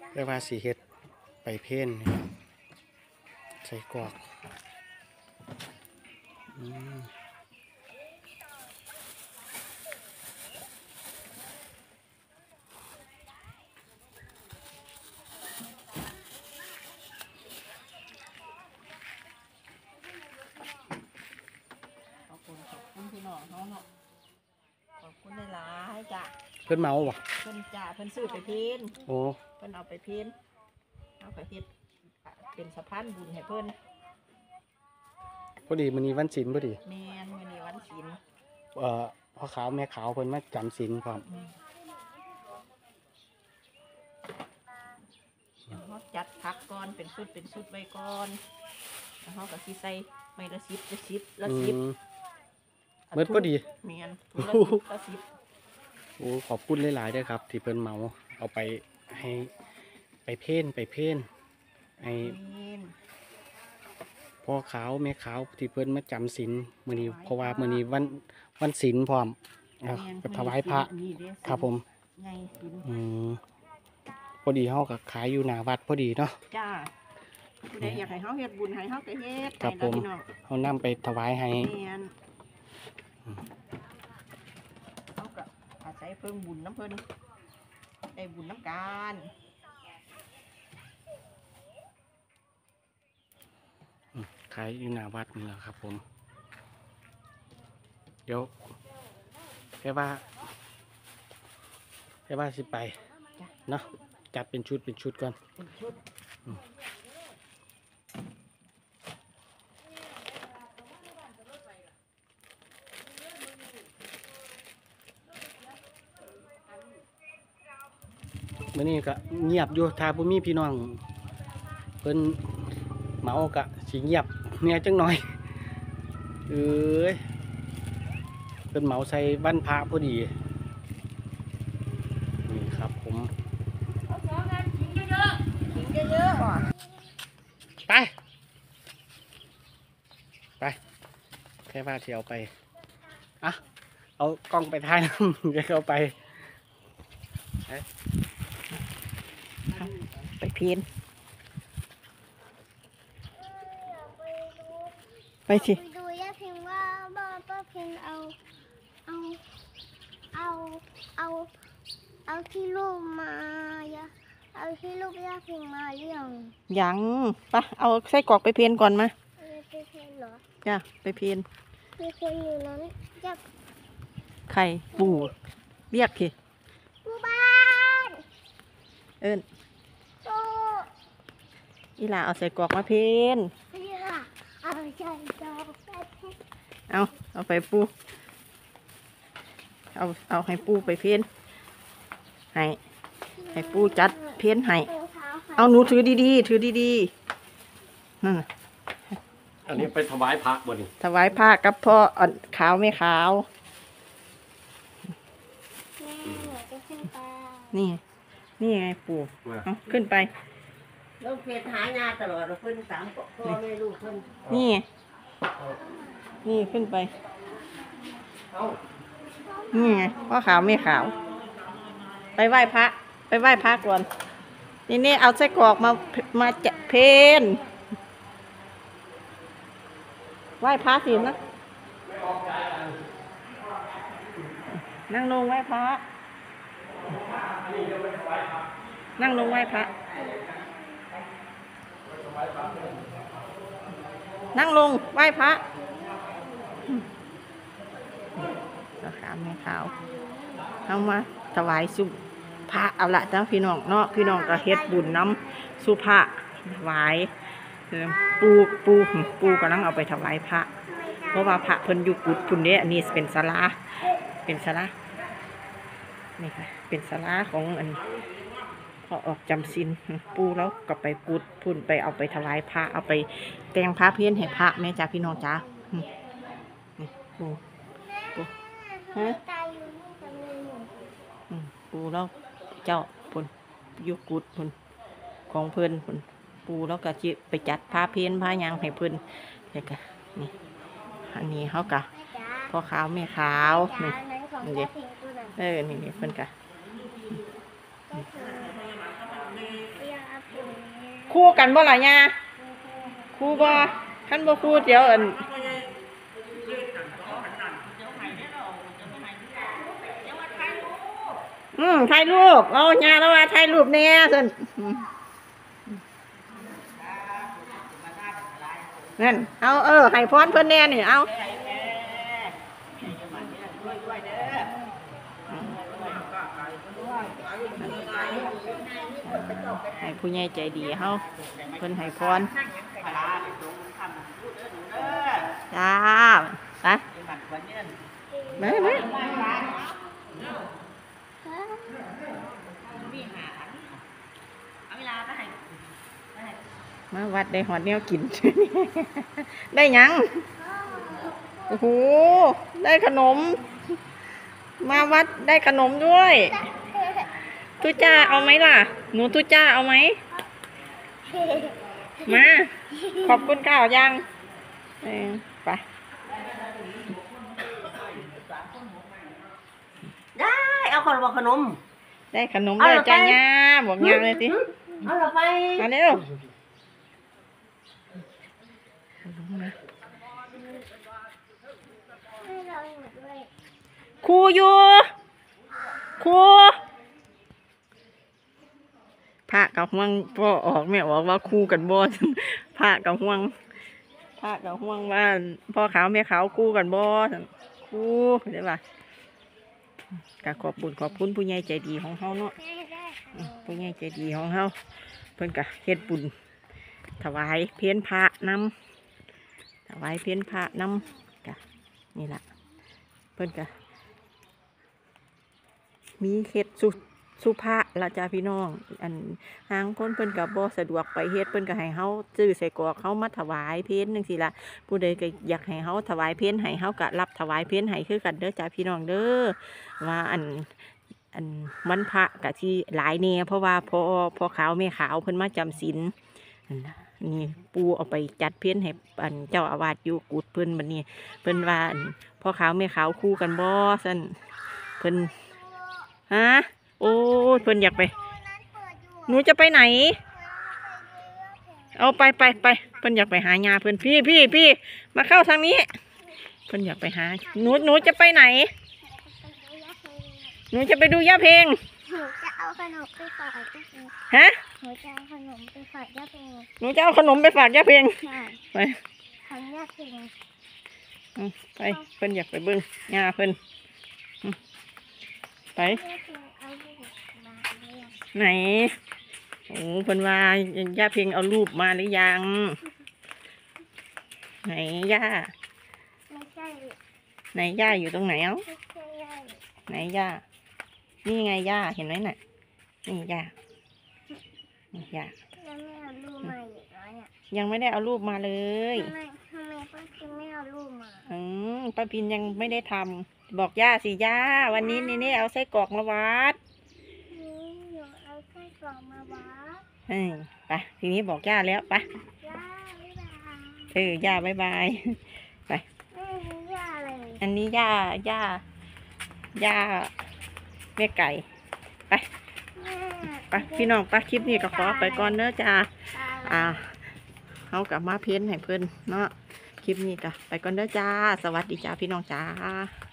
เรียกว่าสีเฮ็ดไปเพ่นใส่กรอกขอบคุณพี่น้องเขาเนาะขอบคุณหลายๆจ้ะเพิ่นเมาบ่เพิ่นจ่าเพิ่นซื้อไปเพ้นโอ้เพิ่นเอาไปเพ้นเอาไปเฮ็ดเป็นสะพานบุญให้เพิ่นพอดีมื้อนี้วันศีลพอดีแม่นมื้อนี้วันศีลพ่อขาวแม่ขาวเพิ่นมาจำศีลพร้อมเขาจัดพักก่อนเป็นชุดไว้ก่อนแล้วเขาก็สิใส่ไม้ละ10ละ10 เบิดพอดีแม่นละ10 โอ้ขอบคุณหลายๆด้วยครับที่เพิ่นเมาเอาไปให้ไปเพ่นให้พ่อขาวแม่ขาวที่เพิ่นมาจำศีลมื้อนี้เพราะว่ามื้อนี้วันศีลพร้อมก็ถวายพระครับผมพอดีเฮาก็ขายอยู่หน้าวัดพอดีเนาะจ้าผู้ใดอยากให้เฮาเฮ็ดบุญให้เฮาก็เฮ็ดครับผมเฮานำไปถวายให้เฮาก็อาศัยเพิ่งบุญน้ำเพิ่นได้บุญน้ำกันขายอยู่หน้าวัดนี่แหละครับผมเดี๋ยวแค่ว่าสิไปเนาะจัดเป็นชุดก่อนมื้อนี้ก็เงียบอยู่ถ้าบ่มีพี่น้องเพิ่นเมากะสิเงียบเนี่ยจังหน่อยเพิ่นเมาใส่วันพระพอดีนี่ครับผมไปแค่ว่าที่เอาไปอ่ะเอากล้องไปถ่ายเดี๋ยวเอาไปเพียนไปสิดูย่าพิมพ์ว่าป้าพิมพ์เอาที่ลูกมาเอาที่ลูกย่าพิมพ์มาเรื่องยังปะเอาไส้กรอกไปเพียนก่อนมาไปเพียนเหรอจ้ะไปเพียนอยู่นั้นจะไข่ปูเรียกสิปูบ้านเอิ้นปูอีหล่าเอาใส่กรอกมาเพียนเอาไปปูเอาให้ปูไปเพี้ยนให้ปูจัดเพี้ยนให้เอาหนูถือดีนั่นอันนี้ไปถวายพระบ่นี่ถวายพระกับพ่อขาวไม่ขาวนี่ไงปูเอาขึ้นไปเราเพจหางานตลอดเราเพิ่น3พ่อแม่ลูกเพิ่นนี่ขึ้นไปนี่ไงพ่อขาวไม่ขาวไปไหว้พระก่อนนี่เอาไส้กรอกมาจะเพนไหว้พระสินะนั่งลงไหว้พระนั่งลงไหว้พระนั่งลงไหว้พระขาวแม่ขาวเอามาถวายสุพระเอาละจ้าพี่น้องเนาะพี่น้องก็เฮ็ดบุญน้ำสุพระถวายปูกำลังเอาไปถวายพระเพราะว่าพระเพิ่นอยู่กุฏพุ่นเด้อันนี้เป็นศาลานี่ค่ะเป็นศาลาของอันพอออกจำศีลปูแล้วก็ไปกุฏพุ่นไปเอาไปถวายพระเอาไปแต่งพระเพี้ยนให้พระแม่จ้าพี่น้องจ้านี่ปูฮะปูแล้วเจ้าพุ่นยุกุฏพุ่นของเพิ่นพุ่นปูแล้วก็จิไปจัดพระเพี้ยนพระยางให้เพิ่นนี่ก็นี่อันนี้เขากะพ่อขาวแม่ขาวนี่นี่นี่เพิ่นกะคู่กันบ่ล่ะย่าคู่บ่คันบ่คู่เดี๋ยวถ่ายรูปเอาย่าแล้วว่าถ่ายรูปแน่ซั่นนั่นเอาให้พรเพิ่นแน่นี่เอาให้ผู้ใหญ่ใจดีเฮาเพิ่นให้พรจ้าไปมาวัดได้หอดแนวกิน ได้หยังโอ้โหได้ขนมมาวัดได้ขนมด้วยทุจ้าเอาไหมล่ะหนูทุจ้าเอาไหมมาขอบคุณข้าวยังไปได้เอาคนบอกขนมได้ขนมได้จ้าย่าบอกย่าเลยสิเอาเราไปมาเร็วครูอยู่ครูพระกับห่วงพ่อออกแม่บอกว่าคู่กันบ่พระกับห่วงว่าพ่อขาวแม่ขาวคู่กันบ่คู่ได้ป่ะก็ขอบคุณผู้ใหญ่ใจดีของเฮาเนาะผู้ใหญ่ใจดีของเฮาเพิ่นก็เฮ็ดบุญถวายเพี้ยนพระนำถวายเพี้ยนพระนำก็นี่ล่ะเพิ่นก็มีเฮ็ดสุภาละจ้าพี่น้องอันหางคนเพิ่นก็บ่สะดวกไปเฮ็ดเพิ่นก็ให้เฮาซื้อใส่กรอกเฮามาถวายเพี้ยนจังซี่ล่ะผู้ใดก็อยากให้เฮาถวายเพี้ยนให้เฮาก็รับถวายเพี้ยนให้คือกันเด้อจ้าพี่น้องเด้อว่าอันวันพระก็ที่หลายแน่เพราะว่าพ่อขาวแม่ขาวเพิ่นมาจำศีลนี่ปูเอาไปจัดเพี้ยนให้อันเจ้าอาวาสอยู่กุฏเพิ่นบัดนี้เพิ่นว่าพ่อขาวแม่ขาวคู่กันบ่ซั่นเพิ่นฮะโอ้เพิ่นอยากไปหนูจะไปไหนเอาไปเพิ่นอยากไปหายาเพิ่นพี่มาเข้าทางนี้เพิ่นอยากไปหาหนูจะไปไหนหนูจะไปดูย่าเพลงหนูจะเอาขนมไปฝากย่าเพลงฮะหนูจะเอาขนมไปฝากย่าเพลงหนูจะเอาขนมไปฝากย่าเพลงใช่ไปของย่าเพลงไปเพิ่นอยากไปเบิ่งย่าเพิ่นไปย่าเพลงเอาลูกมาเรียนไหนโอ้เพิ่นว่าย่าเพลงเอารูปมาหรือยังไหนย่าไม่ใช่ไหนย่าอยู่ตรงไหนเอ้าไม่ใช่ย่าไหนย่านี่ไงย่าเห็นไหมน่ะนี่ย่านี่ย่าแล้วไม่เอาลูกมาอีกแล้วเนี่ยยังไม่ได้เอารูปมาเลยทำไมป้าคิดไม่เอาลูกมาป้าพินยังไม่ได้ทำบอกย่าสิย่าวันนี้นี่เอาไส้กรอกมาวัดนี่หนูเอาไส้กรอกมาวัดไปทีนี้บอกย่าแล้วไปย่าบ๊ายบายย่าบ๊ายบายไปนี่ย่าอะไรอันนี้ย่าแม่ไก่ไปแม่ไปพี่น้องไปคลิปนี้ก็ขอไปก่อนเด้อจ้าเขากลับมาเพ้นให้เพิ่นเนาะคลิปนี้ก็ไปก่อนเด้อจ้าสวัสดีจ้าพี่น้องจ้า